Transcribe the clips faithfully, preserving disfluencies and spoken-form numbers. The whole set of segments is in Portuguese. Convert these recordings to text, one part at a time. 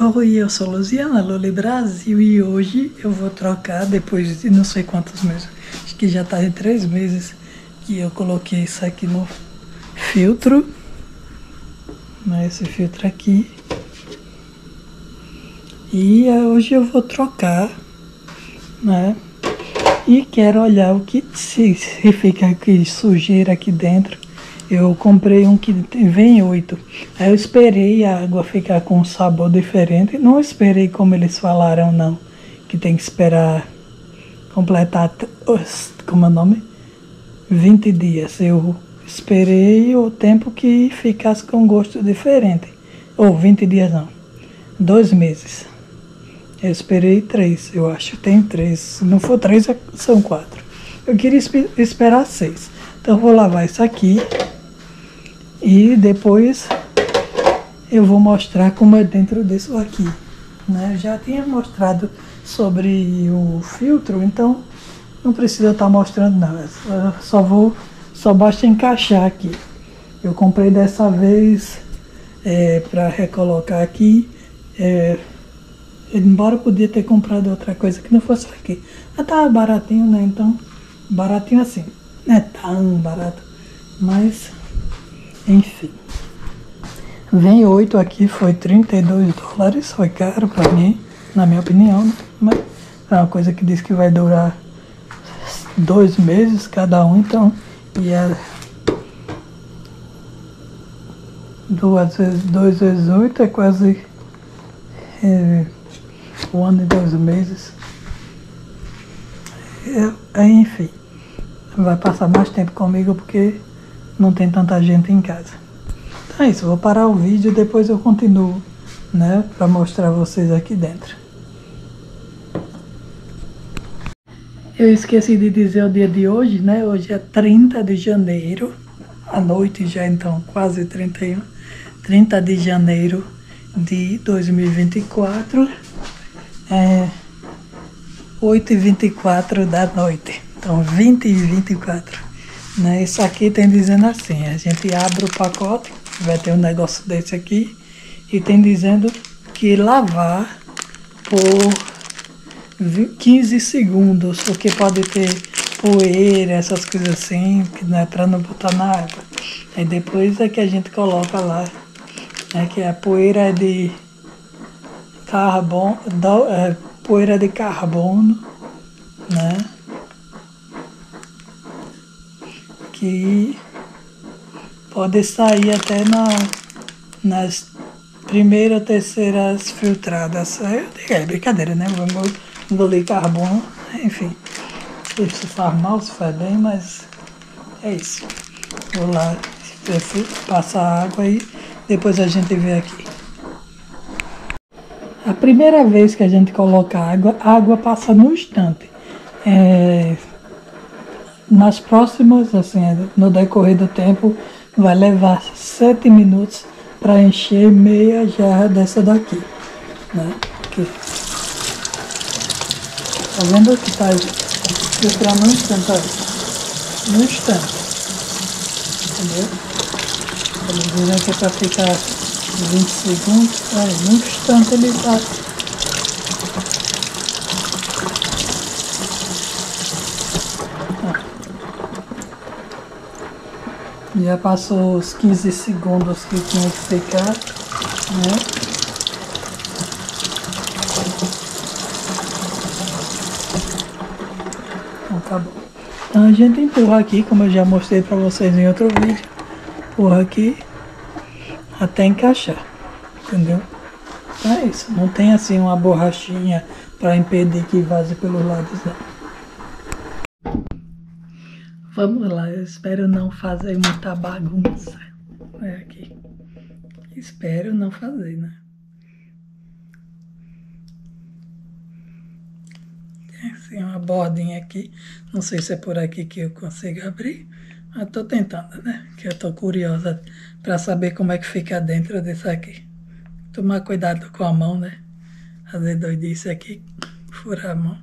Oi, eu sou Luziana, Luli Brasil, e hoje eu vou trocar, depois de não sei quantos meses, acho que já tá em três meses que eu coloquei isso aqui no filtro, né, esse filtro aqui, e hoje eu vou trocar, né, e quero olhar o que se, se fica aqui sujeira aqui dentro. Eu comprei um que vem oito. Aí eu esperei a água ficar com um sabor diferente. Não esperei como eles falaram, não. Que tem que esperar completar, como é o nome? vinte dias. Eu esperei o tempo que ficasse com gosto diferente. Ou vinte dias não. Dois meses. Eu esperei três, eu acho. Tem três. Se não for três, são quatro. Eu queria esperar seis. Então eu vou lavar isso aqui. E depois eu vou mostrar como é dentro disso aqui, né? Eu já tinha mostrado sobre o filtro, então não precisa estar mostrando nada. Só vou, só basta encaixar aqui. Eu comprei dessa vez é, para recolocar aqui. É, embora eu podia ter comprado outra coisa que não fosse aqui. Mas tava baratinho, né? Então, baratinho assim. Não é tão barato, mas enfim. Vem oito aqui, foi trinta e dois dólares, foi caro pra mim, na minha opinião, né? Mas é uma coisa que diz que vai durar dois meses cada um, então, e é duas vezes, dois vezes oito é quase é, um ano e dois meses. É, enfim, vai passar mais tempo comigo porque não tem tanta gente em casa. Então é isso, vou parar o vídeo e depois eu continuo, né, para mostrar vocês aqui dentro. Eu esqueci de dizer o dia de hoje, né? Hoje é trinta de janeiro, à noite já, então quase trinta e um. trinta de janeiro de dois mil e vinte e quatro, é oito e vinte e quatro da noite, então vinte e vinte e quatro, né? Isso aqui tem dizendo assim, a gente abre o pacote, vai ter um negócio desse aqui, e tem dizendo que lavar por quinze segundos, porque pode ter poeira, essas coisas assim, que não é para não botar na água. Aí depois é que a gente coloca lá, né, que a poeira é de carbono, é, poeira de carbono, né, que pode sair até na, nas primeiras, terceiras filtradas. É, é brincadeira, né? Vamos engolir carbono, enfim. Se faz mal, se faz bem, mas é isso. Vou lá passar água e depois a gente vê aqui. A primeira vez que a gente coloca água, a água passa no instante. É, nas próximas, assim, no decorrer do tempo, vai levar sete minutos para encher meia jarra dessa daqui, né? Aqui. Tá vendo que tá filtrando no instante, ó. No instante. Entendeu? Eles dizem que é para ficar vinte segundos, aí no instante ele tá. Já passou os quinze segundos que tinha que ficar, né? Então tá bom. Então a gente empurra aqui, como eu já mostrei pra vocês em outro vídeo. Empurra aqui até encaixar, entendeu? Então é isso, não tem assim uma borrachinha para impedir que vaze pelos lados, não. Vamos lá, eu espero não fazer muita bagunça. Olha aqui. Espero não fazer, né? Tem assim uma bordinha aqui. Não sei se é por aqui que eu consigo abrir. Mas tô tentando, né? Que eu tô curiosa para saber como é que fica dentro disso aqui. Tomar cuidado com a mão, né? Fazer doidice aqui. Furar a mão.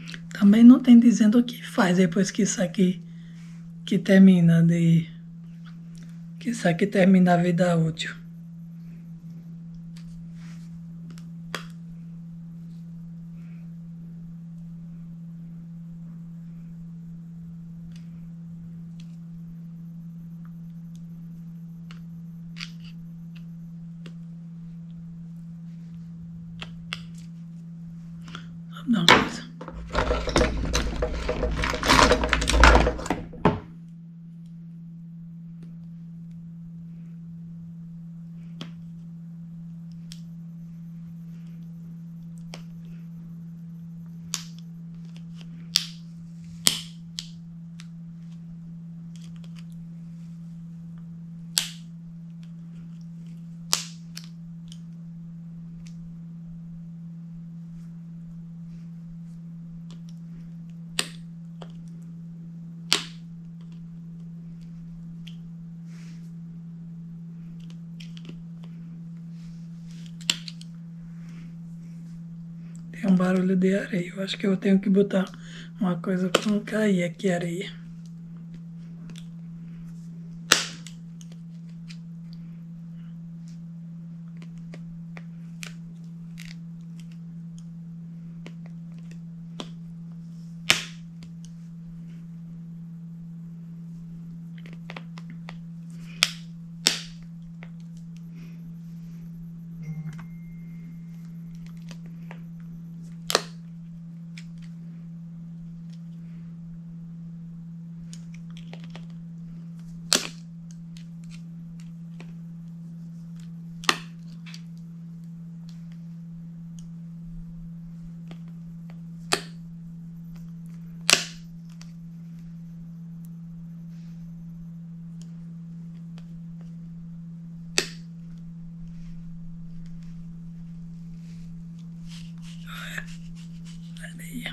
Também não tem dizendo o que faz depois que isso aqui que termina de que isso aqui termina a vida útil. Não, coisa. Tem um barulho de areia. Eu acho que eu tenho que botar uma coisa para não cair aqui a areia. Areia.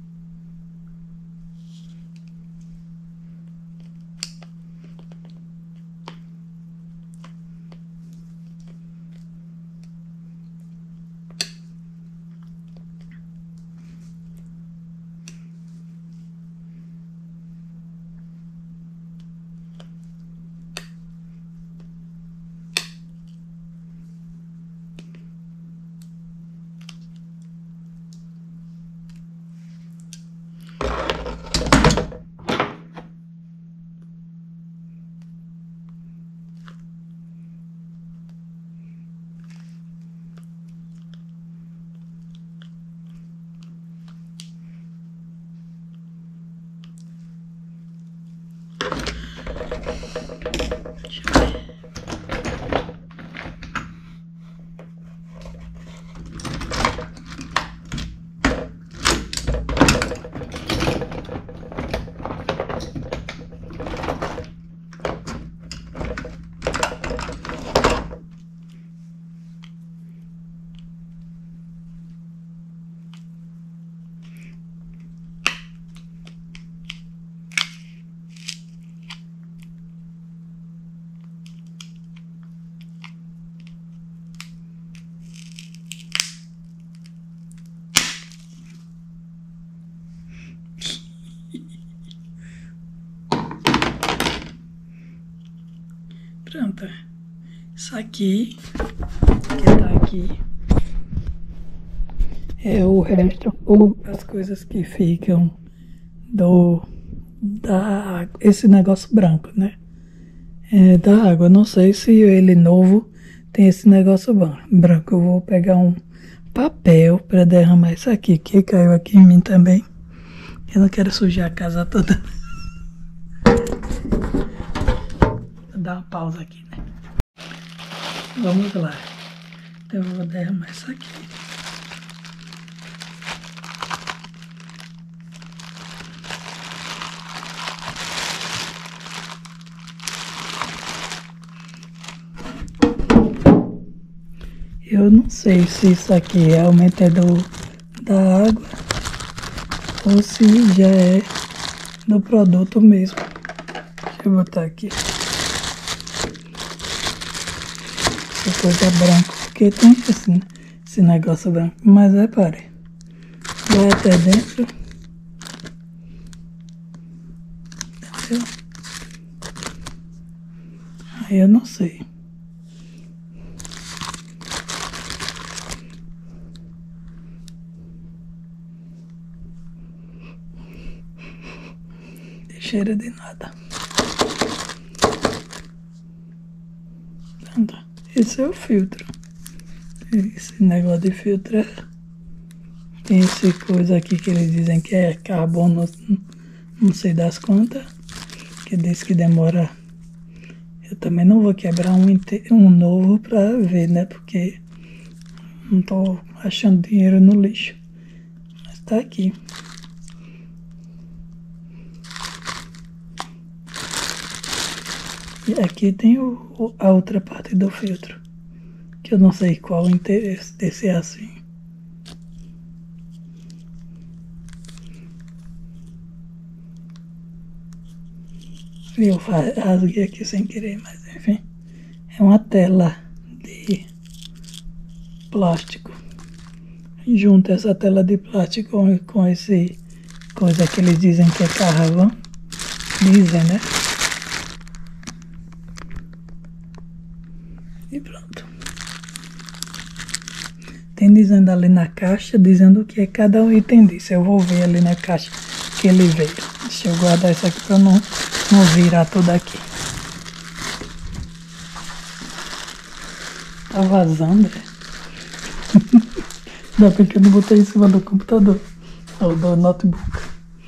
Pronto. Isso aqui, que tá aqui, é o resto, ou as coisas que ficam do, da água, esse negócio branco, né? É, da água. Não sei se ele novo tem esse negócio branco. Eu vou pegar um papel para derramar isso aqui, que caiu aqui em mim também. Eu não quero sujar a casa toda. Vou dar uma pausa aqui, né? Vamos lá. Então eu vou derramar isso aqui. Eu não sei se isso aqui realmente é do, da água ou se já é do produto mesmo. Deixa eu botar aqui. Essa coisa branca, porque tem esse, esse negócio branco. Mas repare, vai até dentro entendeu? Aí eu não sei. Tem cheiro de nada. Esse é o filtro. Esse negócio de filtro é... Tem essa coisa aqui que eles dizem que é carbono, não sei das quantas, que diz que demora. Eu também não vou quebrar um, um novo pra ver, né? Porque não tô achando dinheiro no lixo. Mas tá aqui. E aqui tem o, a outra parte do filtro, que eu não sei qual o interesse desse é assim. Eu rasguei aqui sem querer, mas enfim. É uma tela de plástico. Junta essa tela de plástico com, com esse coisa que eles dizem que é carvão. Dizem, né? E pronto. Tem dizendo ali na caixa, dizendo o que é cada um item disso. Eu vou ver ali na caixa que ele veio. Deixa eu guardar isso aqui para não, não virar tudo aqui. Tá vazando, é? Ainda bem que eu não botei em cima do computador. Ou do notebook.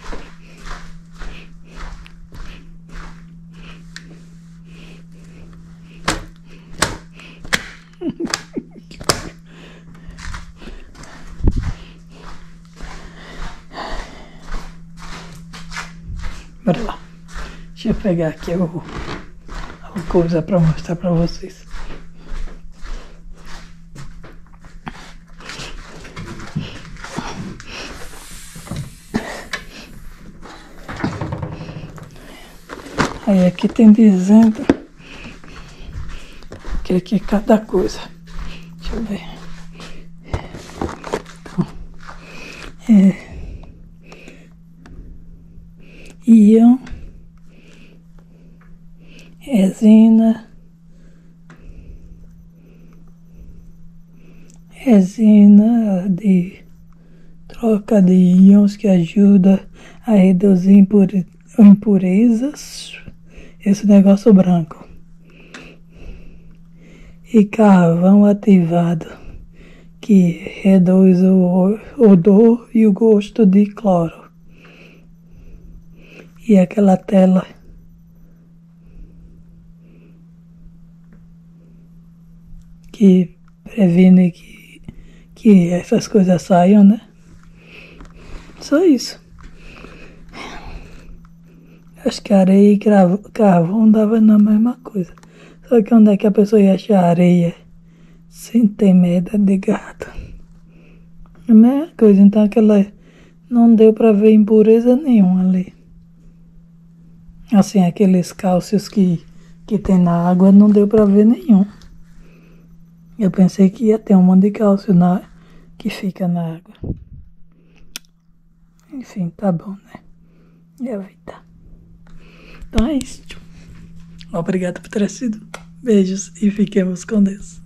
Bora lá. Deixa eu pegar aqui o, a coisa para mostrar para vocês. Aí aqui tem dizendo que aqui é cada coisa. Deixa eu ver. Então, é íon, resina, resina de troca de íons que ajuda a reduzir impure, impurezas, esse negócio branco. E carvão ativado, que reduz o odor e o gosto de cloro. E aquela tela que previne que, que essas coisas saiam, né? Só isso. Acho que areia e carvão dava na mesma coisa. Só que onde é que a pessoa ia achar areia sem ter merda de gato? É a mesma coisa, então aquela não deu pra ver impureza nenhuma ali. Assim, aqueles cálcios que, que tem na água não deu pra ver nenhum. Eu pensei que ia ter um monte de cálcio na, que fica na água. Enfim, tá bom, né? É a vida. Então é isso. Obrigado por ter assistido. Beijos e fiquemos com Deus.